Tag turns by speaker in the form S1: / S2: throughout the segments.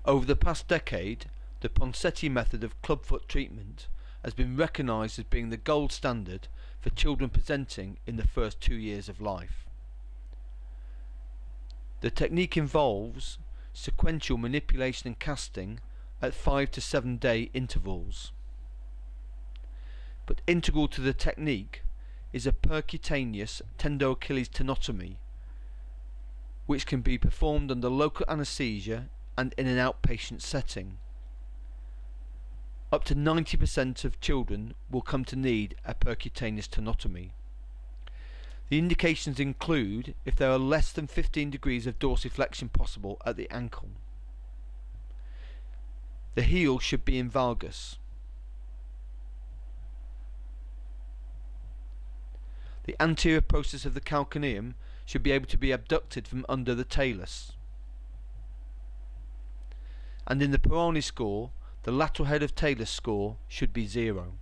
S1: Over the past decade, the Ponseti method of clubfoot treatment has been recognised as being the gold standard for children presenting in the first 2 years of life. The technique involves sequential manipulation and casting at 5 to 7 day intervals. But integral to the technique is a percutaneous tendo-Achilles tenotomy, which can be performed under local anaesthesia and in an outpatient setting. Up to 90% of children will come to need a percutaneous tenotomy. The indications include if there are less than 15 degrees of dorsiflexion possible at the ankle. The heel should be in valgus. The anterior process of the calcaneum should be able to be abducted from under the talus. And in the Perani score, the lateral head of talus score should be 0.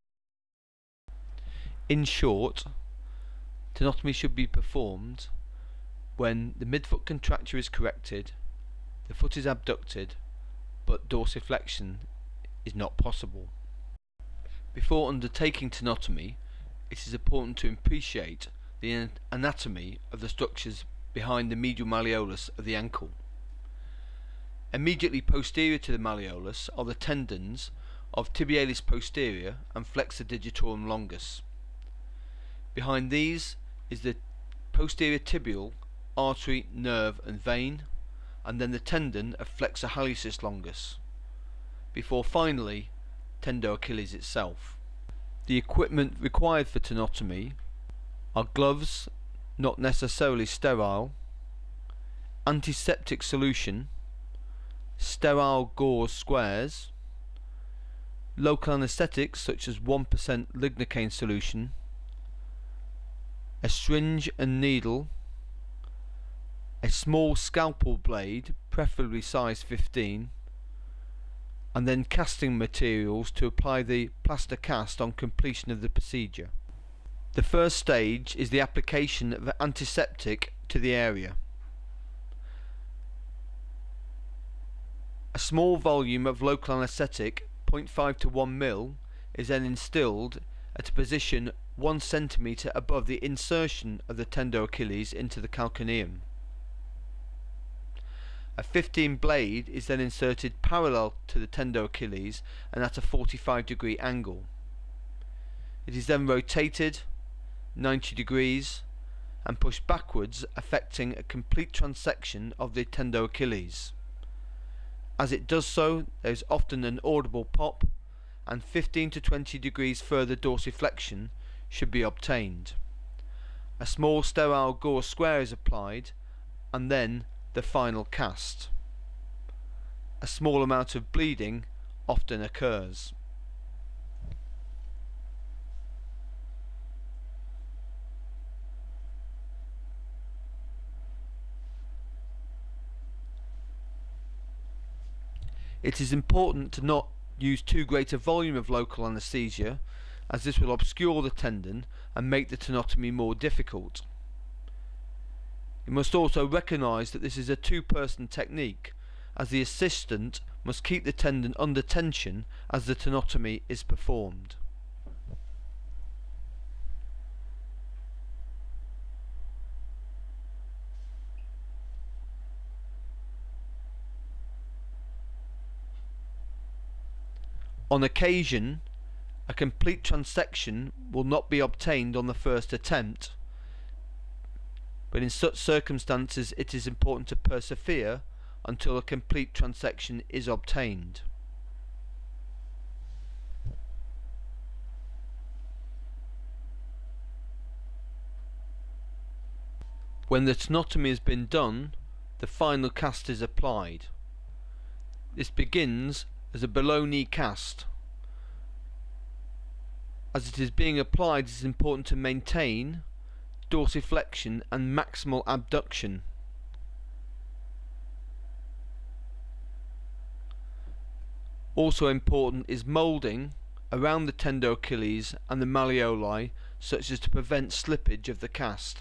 S1: In short, tenotomy should be performed when the midfoot contracture is corrected, the foot is abducted, but dorsiflexion is not possible. Before undertaking tenotomy, it is important to appreciate the anatomy of the structures behind the medial malleolus of the ankle. Immediately posterior to the malleolus are the tendons of tibialis posterior and flexor digitorum longus. Behind these is the posterior tibial artery, nerve and vein, and then the tendon of flexor hallucis longus, before finally tendo-Achilles itself. The equipment required for tenotomy are gloves, not necessarily sterile, antiseptic solution, sterile gauze squares, local anaesthetics such as 1% lignocaine solution, a syringe and needle, a small scalpel blade, preferably size 15, and then casting materials to apply the plaster cast on completion of the procedure. The first stage is the application of antiseptic to the area. A small volume of local anaesthetic, 0.5 to 1 ml, is then instilled at a position 1 cm above the insertion of the tendo-Achilles into the calcaneum. A 15 blade is then inserted parallel to the tendo-Achilles and at a 45-degree angle. It is then rotated 90 degrees and pushed backwards, affecting a complete transection of the tendo-Achilles. As it does so, there is often an audible pop, and 15 to 20 degrees further dorsiflexion should be obtained. A small sterile gauze square is applied, and then the final cast. A small amount of bleeding often occurs. It is important to not use too great a volume of local anaesthesia, as this will obscure the tendon and make the tenotomy more difficult. You must also recognise that this is a two-person technique, as the assistant must keep the tendon under tension as the tenotomy is performed. On occasion, a complete transection will not be obtained on the first attempt, but in such circumstances it is important to persevere until a complete transection is obtained. When the tenotomy has been done, the final cast is applied. This begins as a below-knee cast. As it is being applied, it is important to maintain dorsiflexion and maximal abduction. Also important is moulding around the tendo-Achilles and the malleoli, such as to prevent slippage of the cast.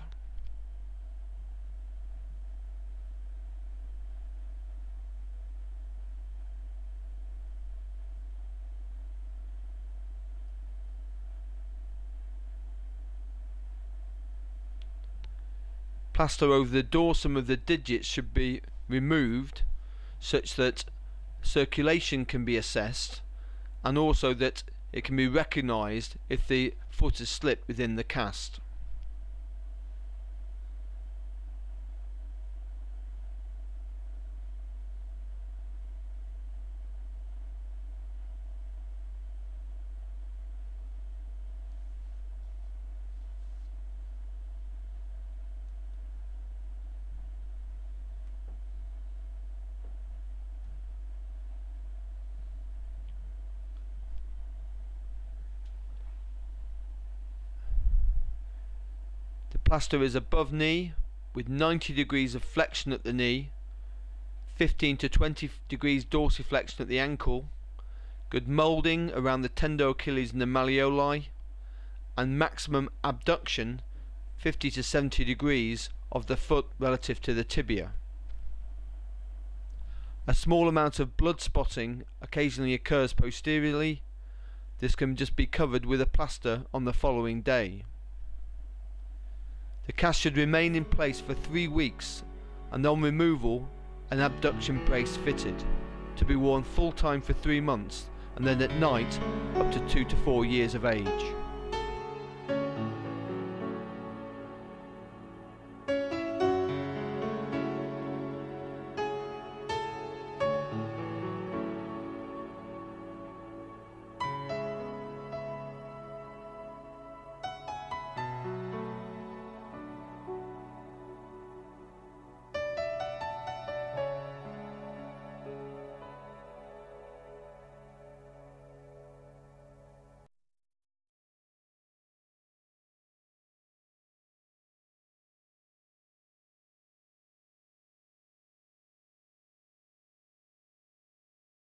S1: plaster over the dorsum of the digits should be removed such that circulation can be assessed, and also that it can be recognised if the foot has slipped within the cast. The plaster is above knee with 90 degrees of flexion at the knee, 15 to 20 degrees dorsiflexion at the ankle, good moulding around the tendo Achilles and the malleoli, and maximum abduction 50 to 70 degrees of the foot relative to the tibia. A small amount of blood spotting occasionally occurs posteriorly. This can just be covered with a plaster on the following day. The cast should remain in place for 3 weeks, and on removal an abduction brace fitted, to be worn full time for 3 months, and then at night up to 2 to 4 years of age.